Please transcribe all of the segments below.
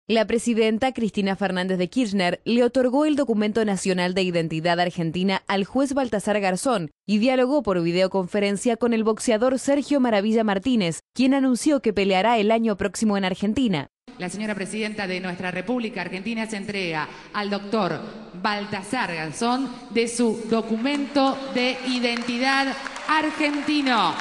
La presidenta Cristina Fernández de Kirchner le otorgó el documento nacional de identidad argentina al juez Baltasar Garzón y dialogó por videoconferencia con el boxeador Sergio Maravilla Martínez, quien anunció que peleará el año próximo en Argentina. La señora presidenta de nuestra República Argentina se entrega al doctor Baltasar Garzón de su documento de identidad argentino.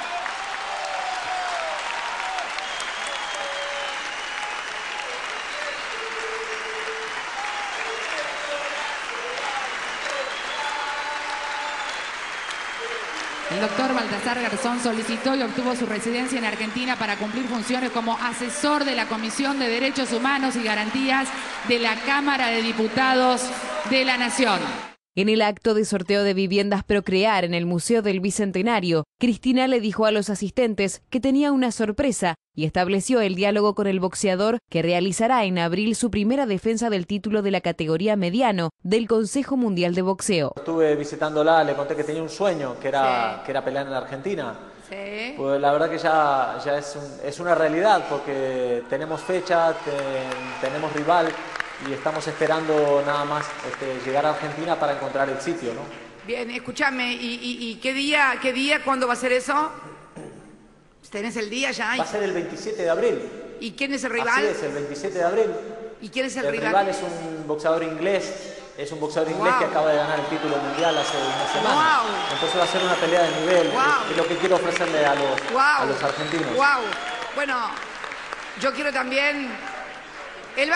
El doctor Baltasar Garzón solicitó y obtuvo su residencia en Argentina para cumplir funciones como asesor de la Comisión de Derechos Humanos y Garantías de la Cámara de Diputados de la Nación. En el acto de sorteo de viviendas Procrear en el Museo del Bicentenario, Cristina le dijo a los asistentes que tenía una sorpresa y estableció el diálogo con el boxeador, que realizará en abril su primera defensa del título de la categoría mediano del Consejo Mundial de Boxeo. Estuve visitándola, le conté que tenía un sueño, que era pelear en la Argentina. Sí. Pues la verdad que ya es una realidad, porque tenemos fecha, tenemos rival y estamos esperando nada más llegar a Argentina para encontrar el sitio, ¿no? Bien, escúchame, ¿y qué día, cuándo va a ser eso? ¿Tenés el día ya? Va a ser el 27 de abril. ¿Y quién es el rival? Así es, el 27 de abril. ¿Y quién es el rival? El rival es un boxeador inglés. Es un boxeador inglés que acaba de ganar el título mundial hace una semana. Wow. Entonces va a ser una pelea de nivel. Wow. Es lo que quiero ofrecerle a los argentinos. Wow. Bueno, yo quiero también... Él va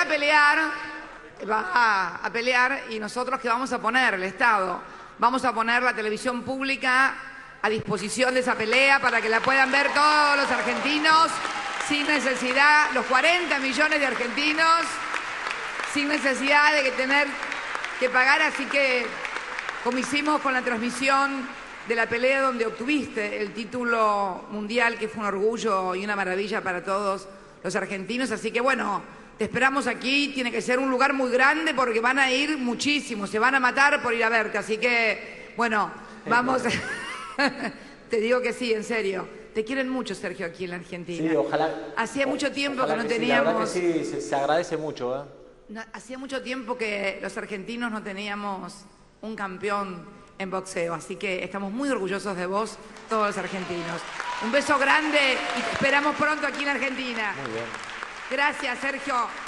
a pelear y nosotros ¿qué vamos a poner? El Estado. Vamos a poner la televisión pública a disposición de esa pelea para que la puedan ver todos los argentinos sin necesidad, los 40 millones de argentinos, sin necesidad de tener que pagar. Así que, como hicimos con la transmisión de la pelea donde obtuviste el título mundial, que fue un orgullo y una maravilla para todos los argentinos. Así que bueno, te esperamos aquí. Tiene que ser un lugar muy grande porque van a ir muchísimos, se van a matar por ir a verte. Así que, bueno, vamos. Te digo que sí, en serio. Te quieren mucho, Sergio, aquí en la Argentina. Sí, ojalá. Hacía mucho tiempo que no teníamos... Sí, la verdad que sí, se agradece mucho, ¿eh? Hacía mucho tiempo que los argentinos no teníamos un campeón en boxeo, así que estamos muy orgullosos de vos, todos los argentinos. Un beso grande y te esperamos pronto aquí en Argentina. Muy bien. Gracias, Sergio.